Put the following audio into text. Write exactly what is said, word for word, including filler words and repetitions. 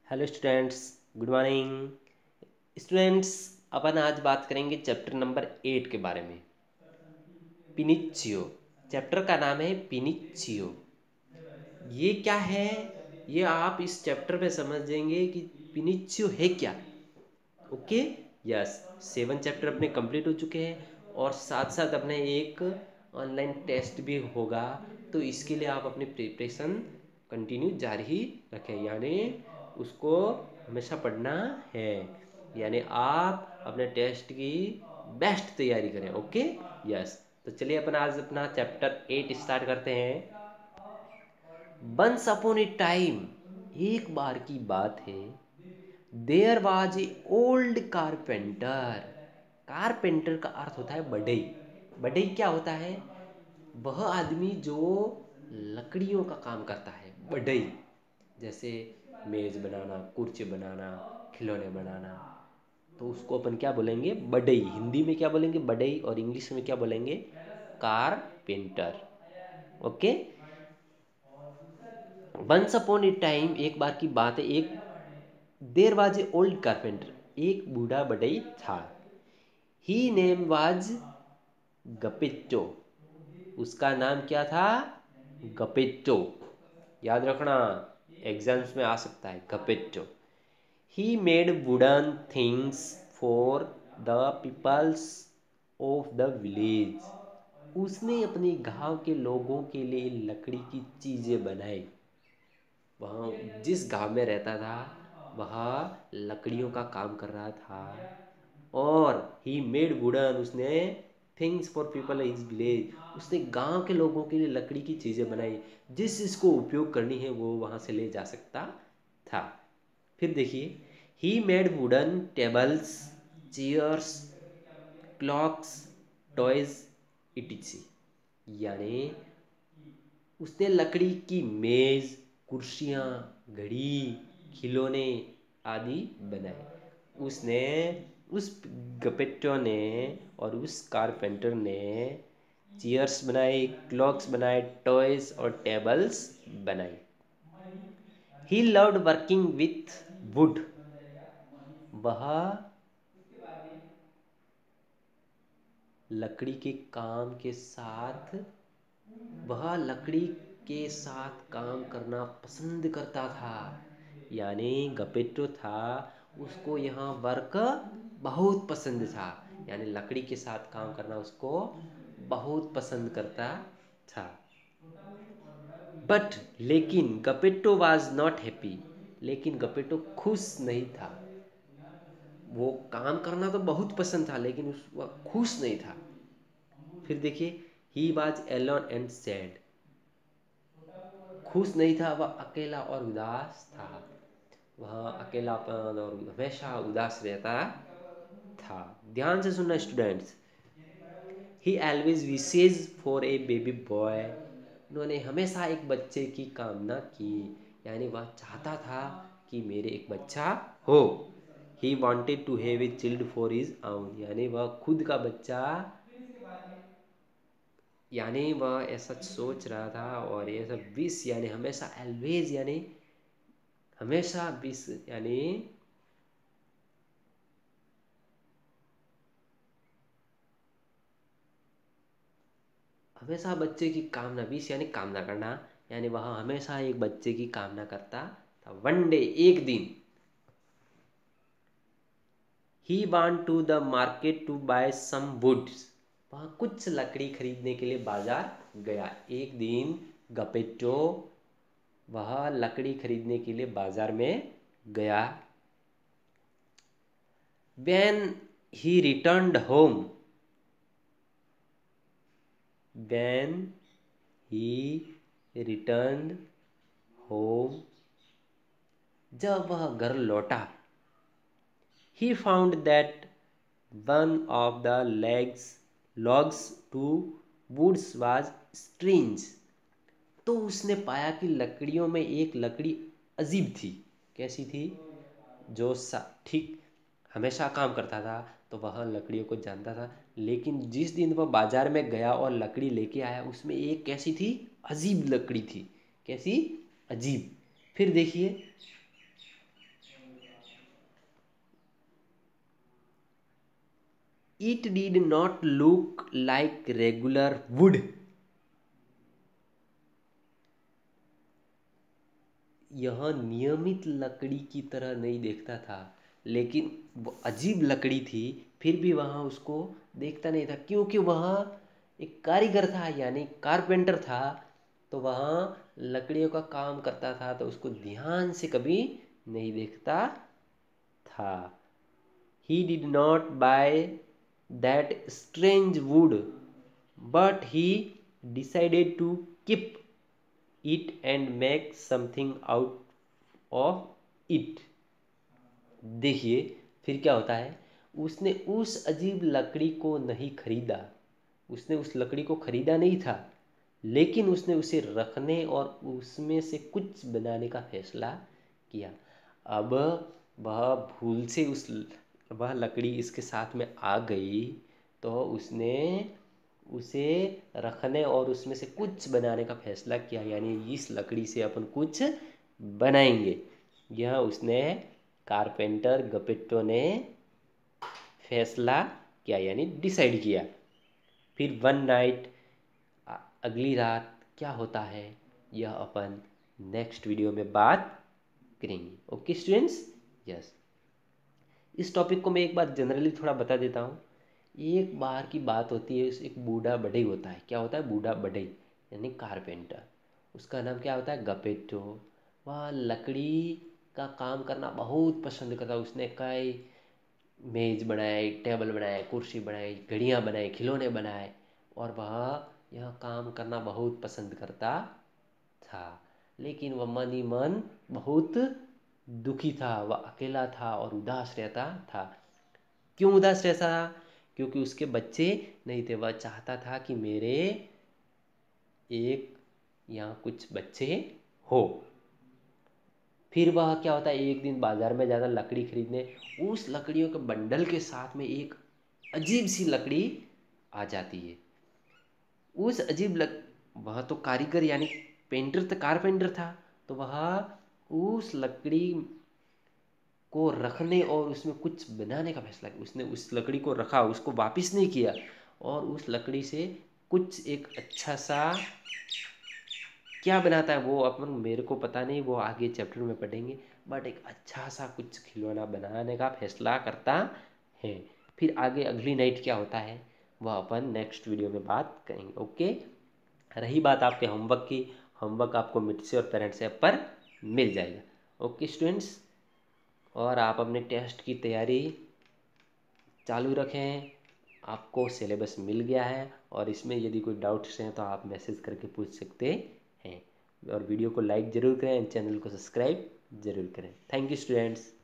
Hello students, good morning. Students, अपन आज बात करेंगे चैप्टर नंबर एट के बारे में। पिनिचियो। चैप्टर का नाम है पिनिचियो। ये क्या है, ये आप इस चैप्टर में समझ जाएंगे कि पिनिचियो है क्या। Okay, yes. सेवन चैप्टर अपने कंप्लीट हो चुके हैं और साथ साथ अपने एक ऑनलाइन टेस्ट भी होगा, तो इसके लिए आप अपनी प्रिपरेशन कंटिन्यू जारी ही रखें, यानी उसको हमेशा पढ़ना है। यानी आप अपने टेस्ट की बेस्ट तैयारी करें। Okay, yes. तो चलिए अपन आज अपना चैप्टर एट स्टार्ट करते हैं। वंस अपॉन ए टाइम, एक बार की बात है, there was a old carpenter. Carpenter का अर्थ होता है बढ़ई। बढ़ई क्या होता है? वह आदमी जो लकड़ियों का काम करता है, बढ़ई। जैसे मेज बनाना, कुर्सी बनाना, खिलौने बनाना, तो उसको अपन क्या बोलेंगे? बढ़ई। हिंदी में क्या बोलेंगे? बढ़ई। और इंग्लिश में क्या बोलेंगे? Carpenter. Okay. Once upon a time, एक बार की बात है, एक there was a old carpenter, एक बूढ़ा बढ़ई था। He name was Geppetto. उसका नाम क्या था? गपेटो। याद रखना, एग्जाम्स में आ सकता है Geppetto. He made wooden things for the peoples of the village. उसने अपने गांव के लोगों के लिए लकड़ी की चीजें बनाई। वहाँ जिस गांव में रहता था, वह लकड़ियों का काम कर रहा था। और ही मेड वुडन, उसने things for people is village, उसने गांव के लोगों के लिए लकड़ी की चीज़ें बनाई। जिस जिसको उपयोग करनी है वो वहाँ से ले जा सकता था। फिर देखिए, he made wooden tables, chairs, clocks, toys, etc. यानी उसने लकड़ी की मेज, कुर्सियाँ, घड़ी, खिलौने आदि बनाए। उसने उस गपेटो ने और उस कारपेंटर ने चेयर्स बनाई, क्लॉक्स बनाए, टॉयज और टेबल्स बनाई। He loved working with wood. वह लकड़ी के काम के साथ वह लकड़ी के साथ काम करना पसंद करता था। यानी गपेटो था, उसको यहाँ वर्क बहुत पसंद था। यानी लकड़ी के साथ काम करना उसको बहुत पसंद करता था। बट लेकिन गपेटो वाज नॉट हैप्पी। लेकिन गपेटो खुश नहीं था। वो काम करना तो बहुत पसंद था, लेकिन उस वह खुश नहीं था। फिर देखिए, he was alone and sad. खुश नहीं था, वह अकेला और उदास था। वह अकेलापन और हमेशा उदास रहता था। ध्यान से सुनना students. He always wishes for a baby boy. उन्होंने हमेशा एक बच्चे की कामना की। यानी वह चाहता था कि मेरे एक बच्चा हो। He wanted to have a child for his own. यानी वह खुद का बच्चा, यानी वह ऐसा सोच रहा था और ऐसा विश, यानी हमेशा ऑलवेज, यानी हमेशा विश, यानी हमेशा बच्चे की कामना, विश यानी कामना करना। यानी वह हमेशा एक बच्चे की कामना करता था। वन डे, एक दिन, he went to the market to buy some woods. वह कुछ लकड़ी खरीदने के लिए बाजार गया। एक दिन गपेटो वह लकड़ी खरीदने के लिए बाजार में गया। When he returned home, when he returned home, जब वह घर लौटा, he found that one of the legs logs to woods was strange। तो उसने पाया कि लकड़ियों में एक लकड़ी अजीब थी। कैसी थी? जो सा ठीक हमेशा काम करता था, तो वह लकड़ियों को जानता था, लेकिन जिस दिन वह बाजार में गया और लकड़ी लेके आया, उसमें एक कैसी थी? अजीब लकड़ी थी। कैसी? अजीब। फिर देखिए, it did not look like regular wood. यह नियमित लकड़ी की तरह नहीं देखता था, लेकिन वो अजीब लकड़ी थी, फिर भी वहाँ उसको देखता नहीं था, क्योंकि वह एक कारीगर था यानी कारपेंटर था। तो वहाँ लकड़ियों का काम करता था, तो उसको ध्यान से कभी नहीं देखता था। He did not buy that strange wood, but he decided to keep it and make something out of it। देखिए फिर क्या होता है, उसने उस अजीब लकड़ी को नहीं खरीदा, उसने उस लकड़ी को खरीदा नहीं था, लेकिन उसने उसे रखने और उसमें से कुछ बनाने का फैसला किया। अब वह भूल से उस वह लकड़ी इसके साथ में आ गई, तो उसने उसे रखने और उसमें से कुछ बनाने का फैसला किया, यानी इस लकड़ी से अपन कुछ बनाएंगे। यह उसने कारपेंटर गपेट्टो ने फैसला किया यानी डिसाइड किया। फिर वन नाइट, अगली रात क्या होता है, यह अपन नेक्स्ट वीडियो में बात करेंगे। Okay students, yes. इस टॉपिक को मैं एक बार जनरली थोड़ा बता देता हूँ। एक बार की बात होती है, एक बूढ़ा बढ़ई होता है। क्या होता है? बूढ़ा बढ़ई यानी कारपेंटर। उसका नाम क्या होता है? गपेट्टो। वह लकड़ी का काम करना बहुत पसंद करता है। उसने कई मेज बनाए, टेबल बनाए, कुर्सी बनाई, घड़ियाँ बनाई, खिलौने बनाए, और वह यह काम करना बहुत पसंद करता था। लेकिन वह मन ही मन बहुत दुखी था, वह अकेला था और उदास रहता था। क्यों उदास रहता था? क्योंकि उसके बच्चे नहीं थे। वह चाहता था कि मेरे एक यहाँ कुछ बच्चे हो। फिर वह क्या होता है, एक दिन बाजार में जाता लकड़ी खरीदने। उस लकड़ियों के बंडल के साथ में एक अजीब सी लकड़ी आ जाती है। उस अजीब लक वह तो कारीगर यानी पेंटर था, कारपेंटर था, तो वह उस लकड़ी को रखने और उसमें कुछ बनाने का फैसला किया। उसने उस लकड़ी को रखा, उसको वापस नहीं किया, और उस लकड़ी से कुछ एक अच्छा सा क्या बनाता है वो अपन, मेरे को पता नहीं, वो आगे चैप्टर में पढ़ेंगे। बट एक अच्छा सा कुछ खिलौना बनाने का फैसला करता है। फिर आगे अगली नाइट क्या होता है वह अपन नेक्स्ट वीडियो में बात करेंगे। ओके। रही बात आपके होमवर्क की, होमवर्क आपको मिट से और पेरेंट्स ऐप पर मिल जाएगा। ओके स्टूडेंट्स, और आप अपने टेस्ट की तैयारी चालू रखें। आपको सिलेबस मिल गया है, और इसमें यदि कोई डाउट्स हैं तो आप मैसेज करके पूछ सकते हैं। और वीडियो को लाइक ज़रूर करें, चैनल को सब्सक्राइब ज़रूर करें। Thank you students.